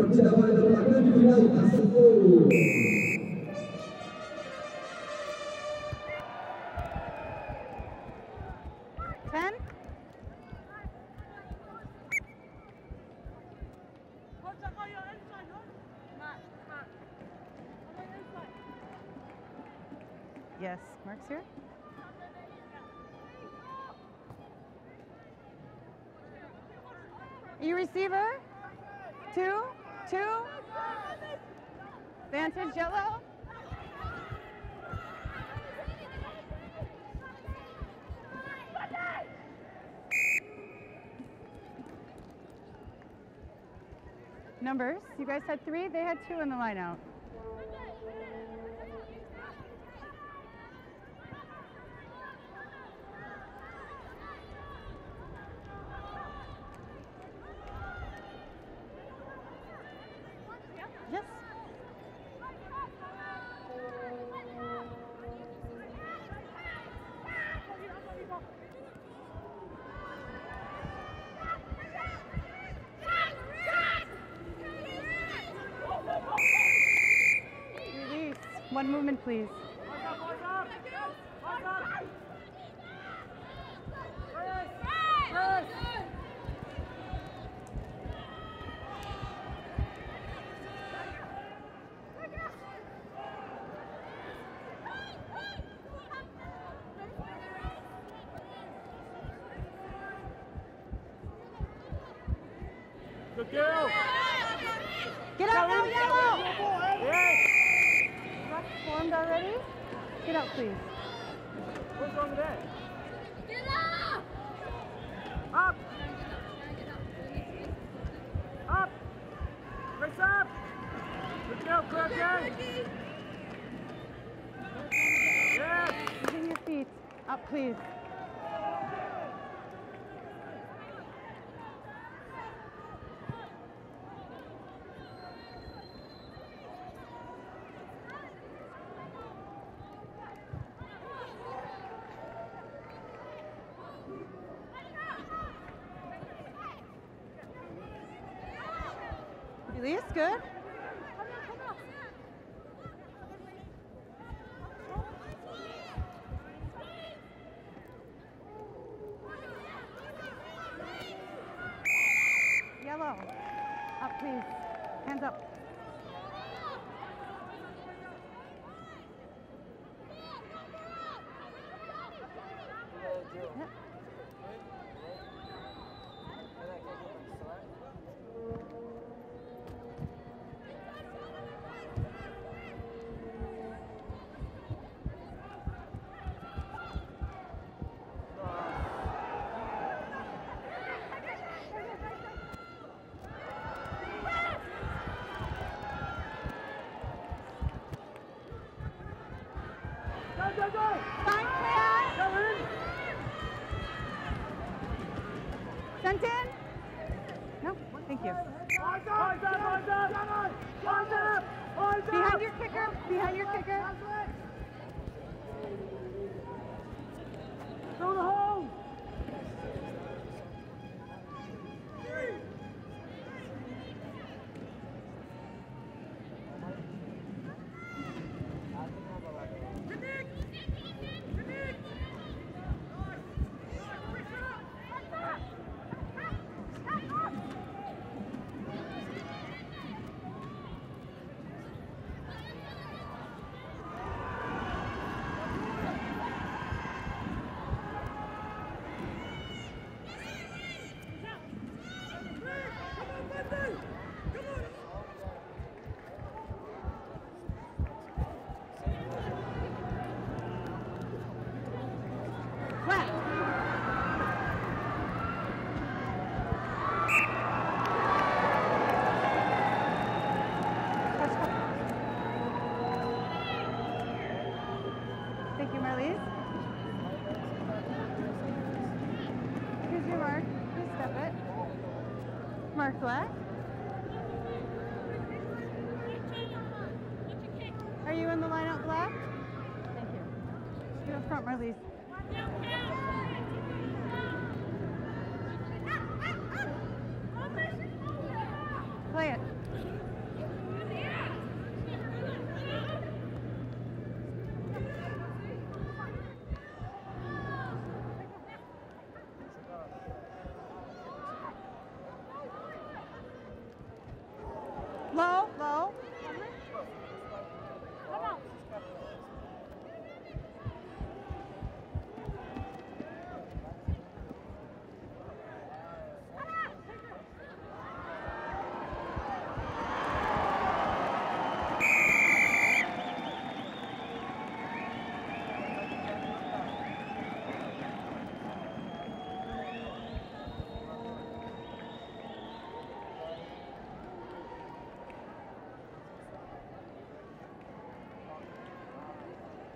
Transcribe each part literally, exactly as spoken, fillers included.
Ten. Yes, Mark's here. You receiver? Two? Two? Vantage yellow? Numbers, you guys had three, they had two in the line out. Yes. Release. One movement, please. Good girl. Get out now, yellow! Yes. Ruck formed already? Get out, please. What's wrong with that? Get up! Up. Up. Race up. Good girl, Crockett. Yes. Using your feet. Up, please. Release, good. Yellow. Up, please. Hands up. Yep. Fine, clear. Sent in? No, thank you. Behind your kicker, behind your kicker. Throw the hole. Thank you, Marlies. Here's your mark. Please step it. Mark left. Are you in the line out left? Thank you. Get up front, Marlies. Play it.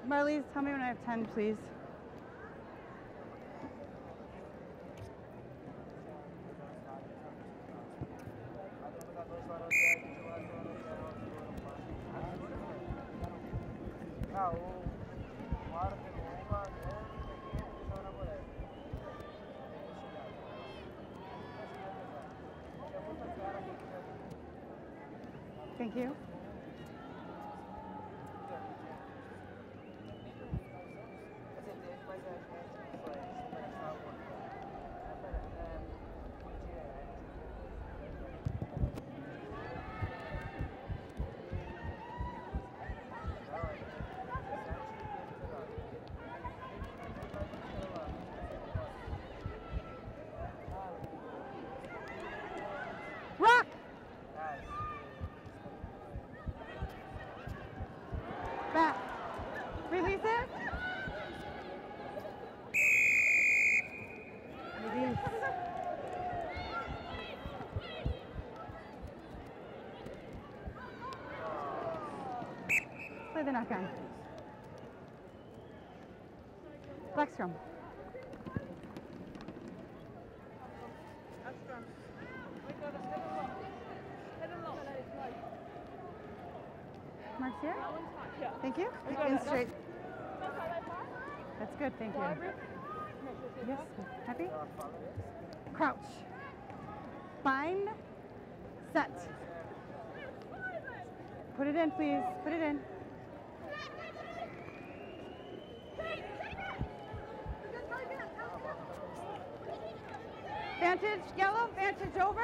Marlies, tell me when I have ten, please. Thank you. Rock! Back. Release it. Release. Play the knock on. Black scrum. Mark's here? Thank you. In straight. That's good, thank you. Yes, happy? Crouch. Bind. Set. Put it in, please. Put it in. Vantage, yellow, vantage over.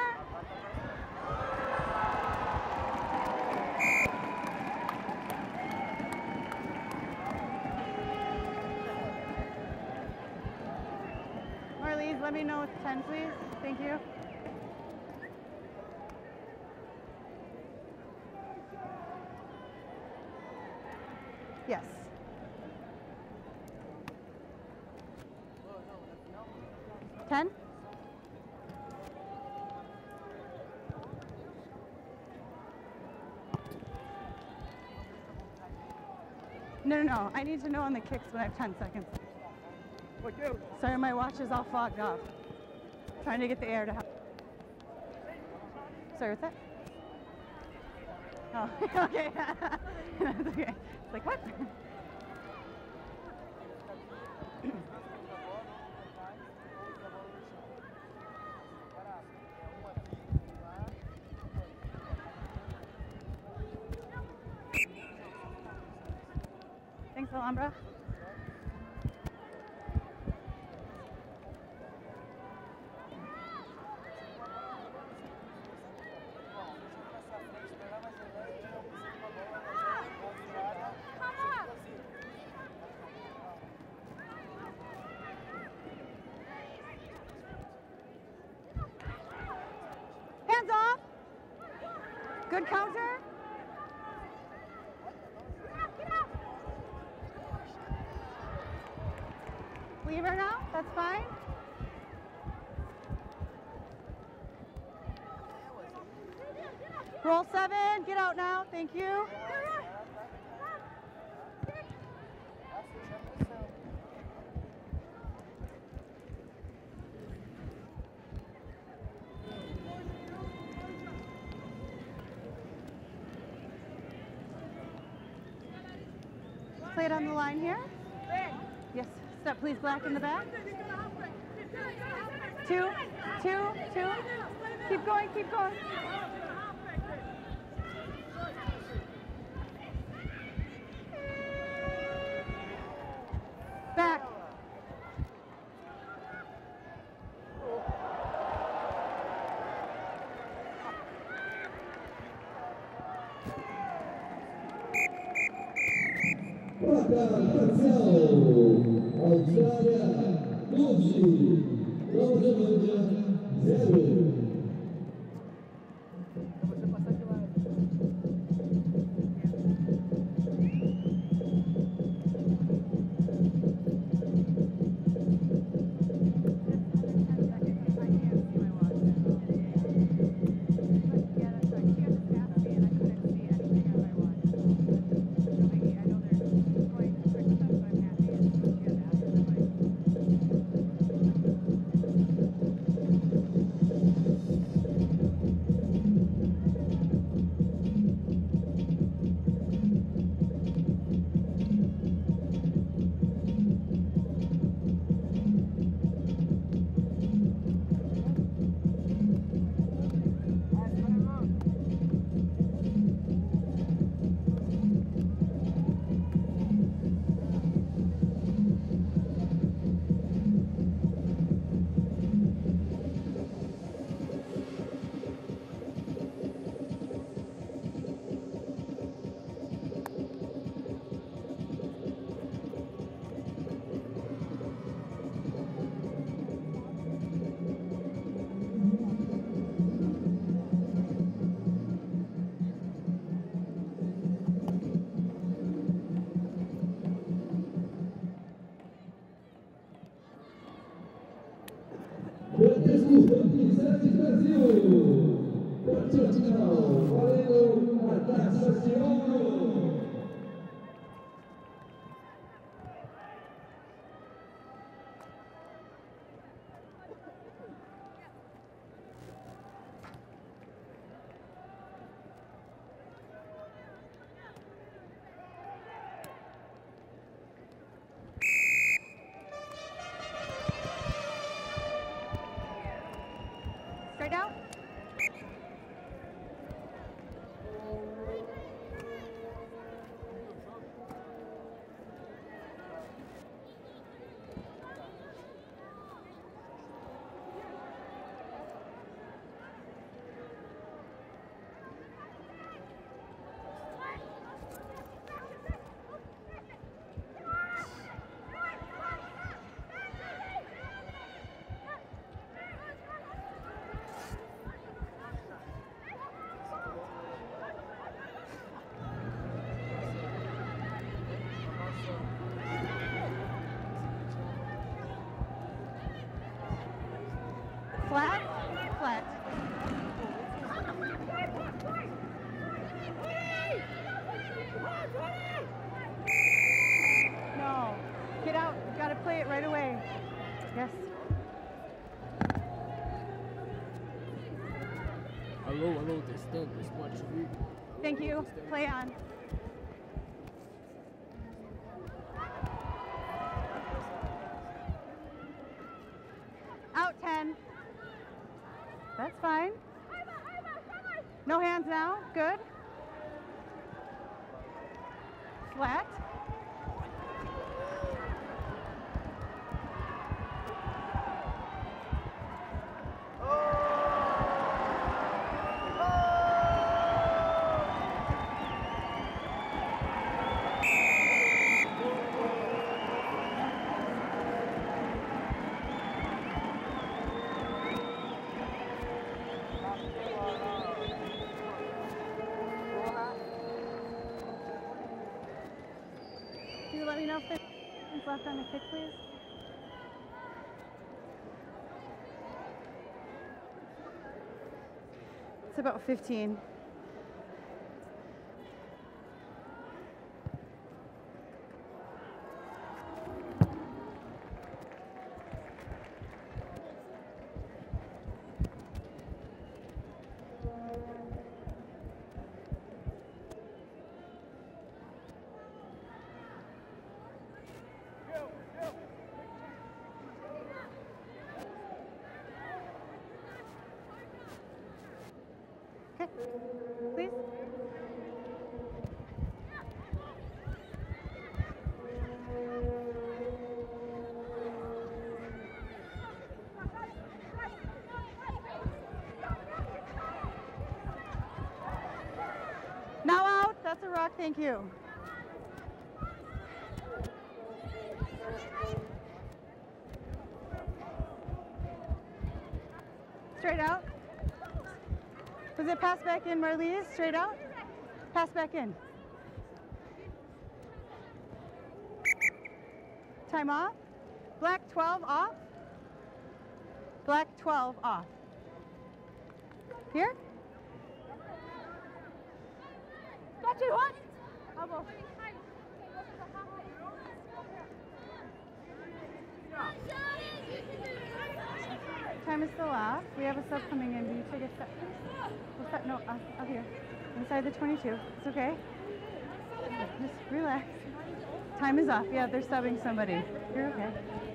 Marlies, let me know with ten, please. Thank you. Yes. ten? No, no, no. I need to know on the kicks when I have ten seconds. Sorry, my watch is all fogged up. Trying to get the air to help. Sorry, what's that? Oh, okay. That's okay. It's like, what? Thanks, Alhambra. Hands off. Good counter. Leave her now. That's fine. Roll seven. Get out now. Thank you. Play it on the line here. Yes. Step, please. Black in the back. Two, two, two. Keep going, keep going. Back. Austrália, onze, Nova Zelândia, zero. Going Contexto Rugby sete Brasil. Partida final, valendo a taça de ouro. Straight out. Flat, flat. No, get out. You gotta play it right away. Yes. Alô, alô, testando, esporte vivo. Thank you. Play on. Out ten. That's fine. No hands now. Good. Flat. Can you let me know if there's seconds left on the kick, please? It's about fifteen. Okay, please. Now out. That's a rock. Thank you. Straight out. Was it pass back in, Marlies? Straight out? Pass back in. Time off. Black twelve off. Black twelve off. Here? Got you, what? Elbow. Time is still off. We have a sub coming in. Will you take a step, please? What's that? No, up, up here. Inside the twenty-two. It's okay. Just relax. Time is off. Yeah, they're subbing somebody. You're okay.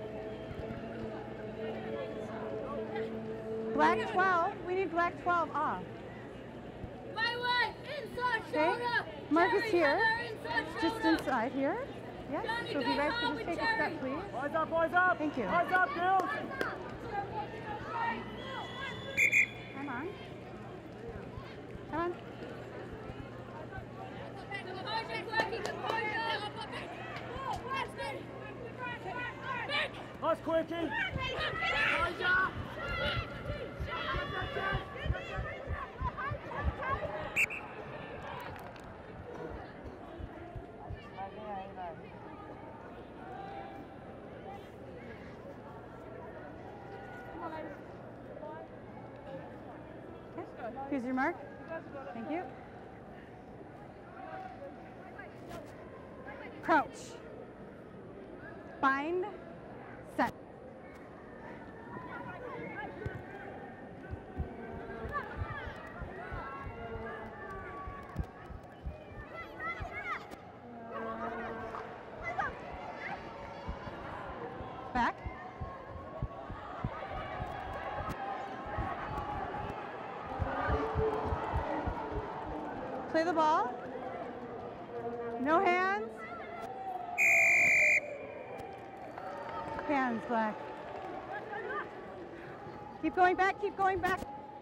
Black twelve. We need black twelve off. My way, inside Okay. shoulder. Mark is Jerry, here. Heather, inside Just shoulder. inside here. Yes. Johnny, So if go you guys home could just with take a Jerry. step, please. Boys up, boys up. Thank you. Boys up, Gills. Come on. Come on. Nice quickie. Here's your mark. Thank you. Crouch. Bind. Set. Back. Play the ball. No hands. Hands, Black. Keep going back, keep going back.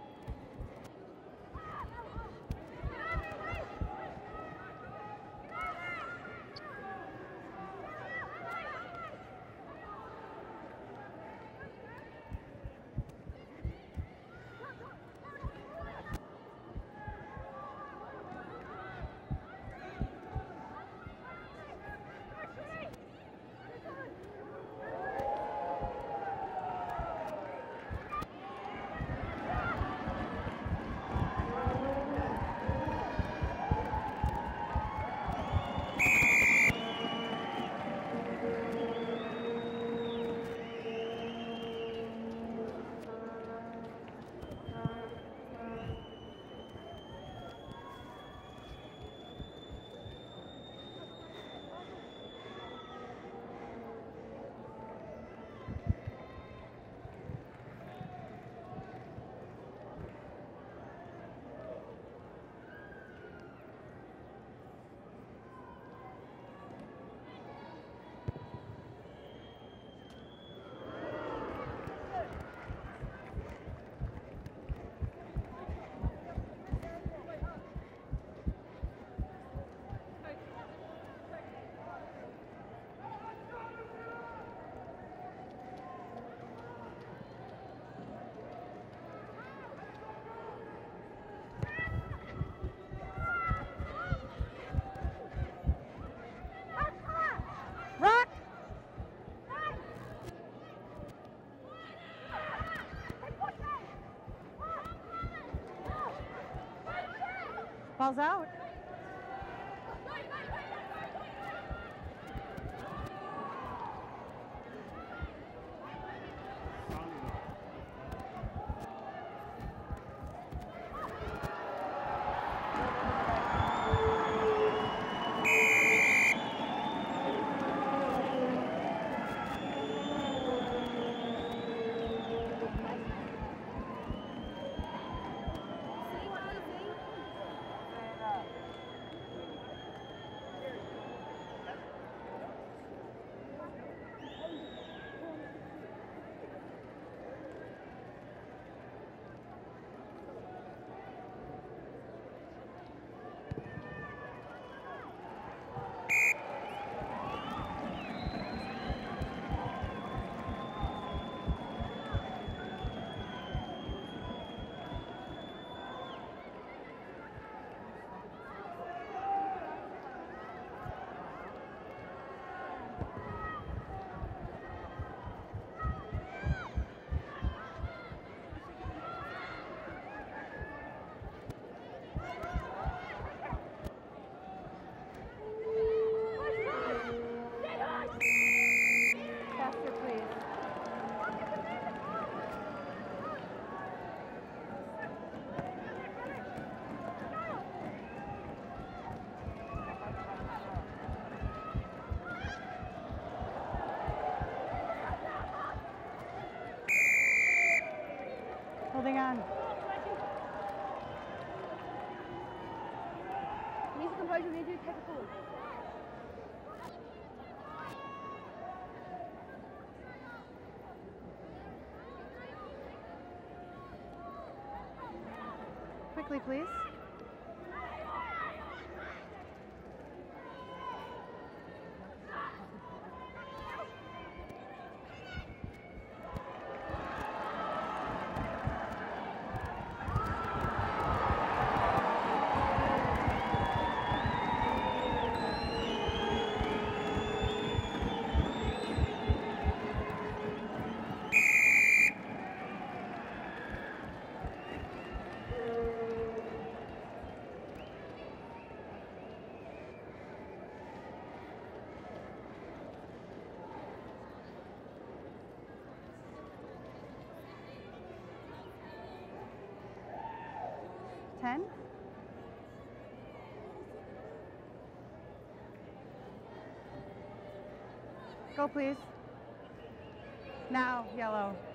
Rock. Ball's out. Faster, please. Holding on. Need to compose, we need to take a call. Quickly, please. ten. Go, please. Now, yellow.